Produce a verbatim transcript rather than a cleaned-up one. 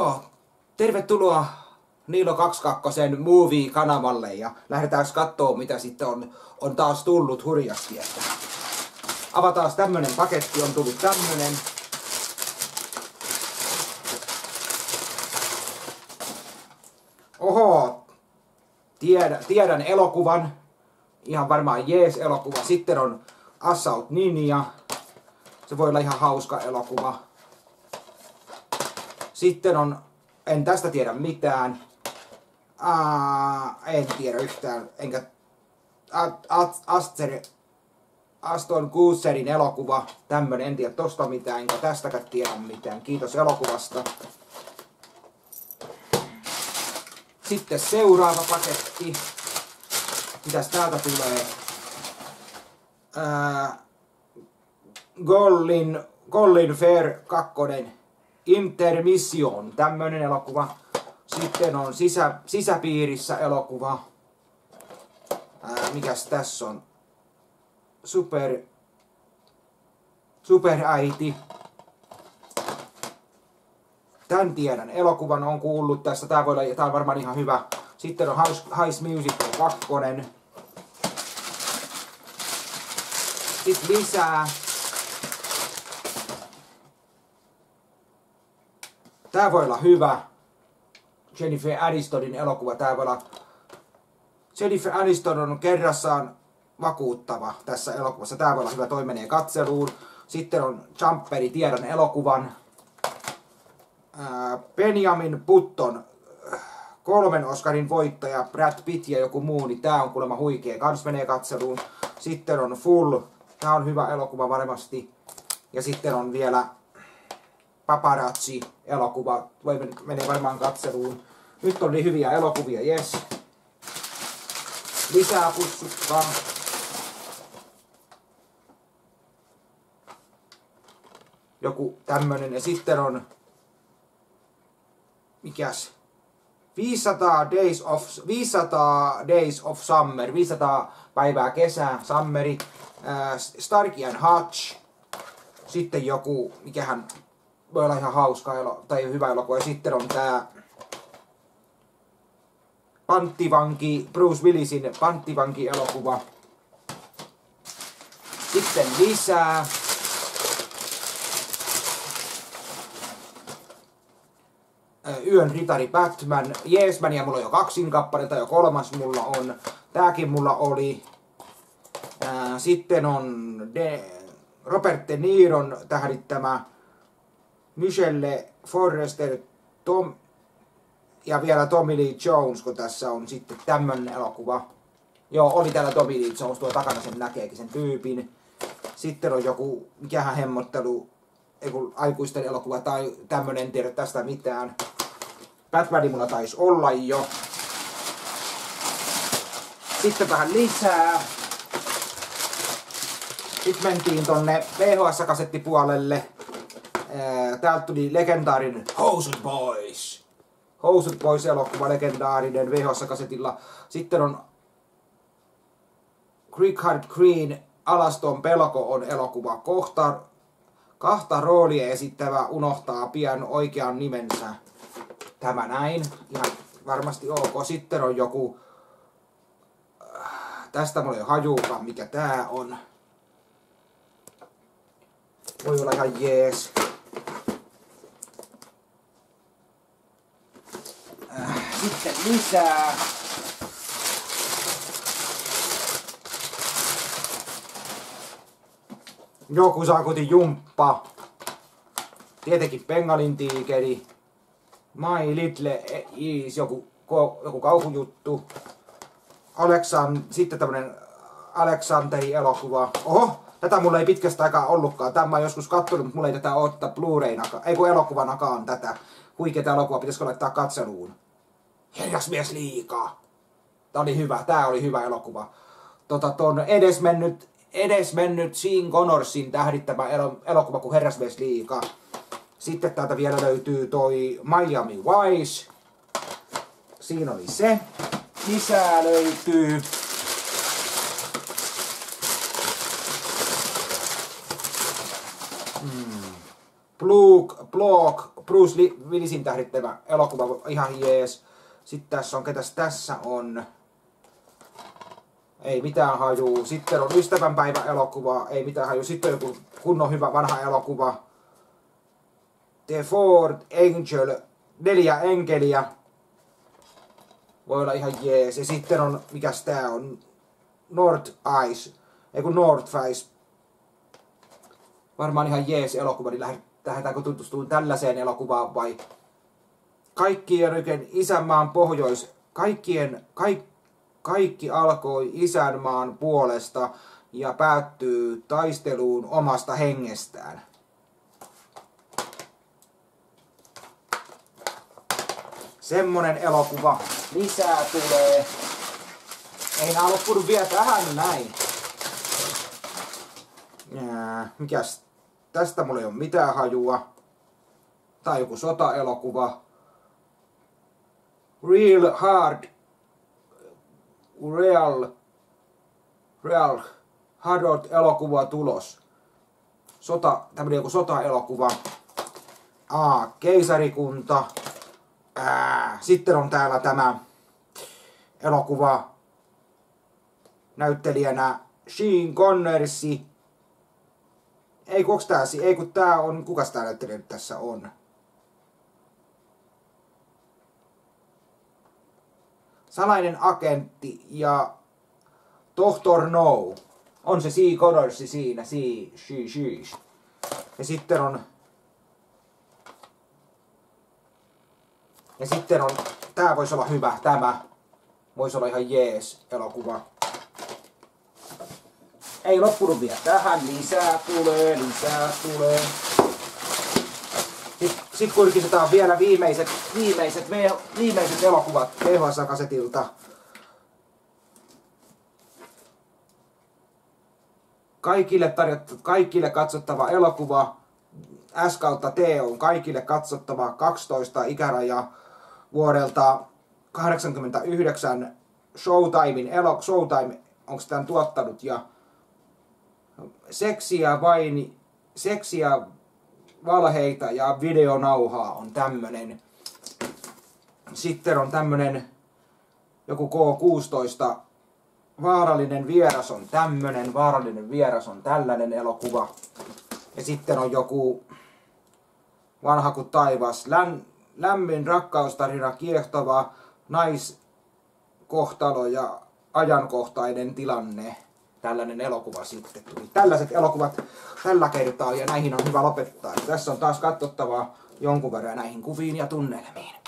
Joo, tervetuloa Niilo kaksikymmentäkaksi Movie-kanavalle ja lähdetään katsomaan mitä sitten on, on taas tullut hurjasti. Että avataan tämmönen paketti, on tullut tämmönen. Oho, tiedän, tiedän elokuvan, ihan varmaan jees elokuva. Sitten on Assault Ninja, se voi olla ihan hauska elokuva. Sitten on, en tästä tiedä mitään, Aa, en tiedä yhtään, enkä Aster, Aston Kutcherin elokuva, tämmönen, en tiedä tosta mitään, enkä tästäkään tiedä mitään, kiitos elokuvasta. Sitten seuraava paketti, mitäs täältä tulee, Ää, Gollin, Gollin Fair kaksi. Intermission, tämmönen elokuva. Sitten on sisä, sisäpiirissä elokuva. Ää, mikäs tässä on? Super... Superäiti. Tän tiedän. Elokuvan on kuullut tästä. Tää voi olla, tää on varmaan ihan hyvä. Sitten on High Musical kaksi. Sitten lisää. Tää voi olla hyvä. Jennifer Anistonin elokuva. Tää voi olla... Jennifer Aniston on kerrassaan vakuuttava tässä elokuvassa. Tää voi olla hyvä. Toi menee katseluun. Sitten on Jumperi, tiedän elokuvan. Ää, Benjamin Button, kolmen Oscarin voittaja, Brad Pitt ja joku muu, niin tää on kuulemma huikea. Kans menee katseluun. Sitten on Full. Tää on hyvä elokuva varmasti. Ja sitten on vielä Paparazzi-elokuva, voi menee varmaan katseluun. Nyt on niin hyviä elokuvia, jes. Lisää pussukkaa. Joku tämmönen, ja sitten on... Mikäs? viisisataa Days of, viisisataa Days of Summer, viisisataa päivää kesää, summeri. Äh, Starkey and Hutch. Sitten joku, mikähän... Voi olla ihan hauska elo, tai hyvä elokuva. Ja sitten on tää Panttivanki, Bruce Willisin Panttivanki elokuva. Sitten lisää. Yön ritari Batman. Jeesmania mulla on jo kaksin kappaletta, jo kolmas mulla on. Tääkin mulla oli. Sitten on De Robert De Niron tähdittämä Michelle Forrester, Tom ja vielä Tommy Lee Jones, kun tässä on sitten tämmönen elokuva. Joo, oli täällä Tommy Lee Jones, tuo takana sen näkeekin sen tyypin. Sitten on joku, mikähän hemmottelu, joku aikuisten elokuva tai tämmönen, en tiedä tästä mitään. Batmani mulla taisi olla jo. Sitten vähän lisää. Sitten mentiin tonne V H S-kasettipuolelle. Täältä tuli legendaarinen Housed Boys. Housed Boys elokuva, legendaarinen V H S-kasetilla. Sitten on Richard Green, Alaston pelko on elokuva. Kohta, kahta roolia esittävä unohtaa pian oikean nimensä. Tämä näin. Ihan varmasti ok. Sitten on joku... Tästä mulla ei hajuukaan mikä tää on. Voi olla ihan jees. Sitten lisää. Joku saakutin jumppa. Tietenkin Bengalin tiikeri. My Little Is, joku, joku kauhujuttu. Aleksan, sitten tämmönen Aleksanteri elokuva. Oho, tätä mulla ei pitkästä aikaa ollutkaan. Tämä mä oon joskus kattonut, mutta mulla ei tätä ottaa Blu-raynakaan. Ei kun elokuvanakaan tätä. Huikeeta elokuvaa, pitäisikö laittaa katseluun. Herrasmies liikaa. Tää oli hyvä, tää oli hyvä elokuva. Tota ton edesmennyt, edesmennyt Sean Connorsin tähdittämä elokuva kuin Herrasmies liikaa. Sitten täältä vielä löytyy toi Miami Vice. Siinä oli se. Lisää löytyy. Blue, Block, Bruce Willisin tähdittämä elokuva, ihan jees. Sitten tässä on, ketäs tässä on? Ei mitään hajuu. Sitten on ystävänpäivä elokuva, ei mitään hajuu. Sitten on joku kunnon hyvä vanha elokuva. The Fourth Angel, neljä enkeliä. Voi olla ihan jees. Ja sitten on, mikäs tää on? North Eyes, ei kun North Face. Varmaan ihan jees elokuva, niin lähdetäänkö tutustumaan tällaiseen elokuvaan vai kaikkien oikein isänmaan pohjois, kaikkien, kaik, kaikki alkoi isänmaan puolesta ja päättyy taisteluun omasta hengestään. Semmonen elokuva lisää tulee. Ei nää loppunut vielä tähän näin. Jää, mikäs? Tästä mulla ei ole mitään hajua. Tai joku sotaelokuva. Real Hard. Real. Real Hard elokuva tulos. Sota, tämmönen joku sotaelokuva. Aa, keisarikunta. Ää, sitten on täällä tämä elokuva näyttelijänä Sean Connery. Ei kun tää, ei kun tää on, kukas tää näyttelijä nyt tässä on? Salainen agentti ja tohtor No. On se Sean Connery siinä, si, she, she. Ja sitten on Ja sitten on, tää voisi olla hyvä, tämä voisi olla ihan jees elokuva. Ei loppunut vielä tähän, lisää tulee, lisää tulee. Sitten sit kurkistetaan vielä viimeiset, viimeiset, viimeiset elokuvat V H S-kasetilta. Kaikille tarjottu, kaikille katsottava elokuva. S kautta T on kaikille katsottava kaksitoista ikäraja vuodelta kahdeksankymmentäyhdeksän Showtimein elo, Showtime onko tämän tuottanut ja seksiä vain, seksiä, valheita ja videonauhaa on tämmönen. Sitten on tämmönen joku K kuusitoista, vaarallinen vieras on tämmönen, vaarallinen vieras on tällainen elokuva. Ja sitten on joku vanha kuin taivas, Län, lämmin rakkaustarina, kiehtova naiskohtalo ja ajankohtainen tilanne. Tällainen elokuva sitten tuli. Tällaiset elokuvat tällä kertaa ja näihin on hyvä lopettaa. Ja tässä on taas katsottavaa jonkun verran näihin kuviin ja tunnelmiin.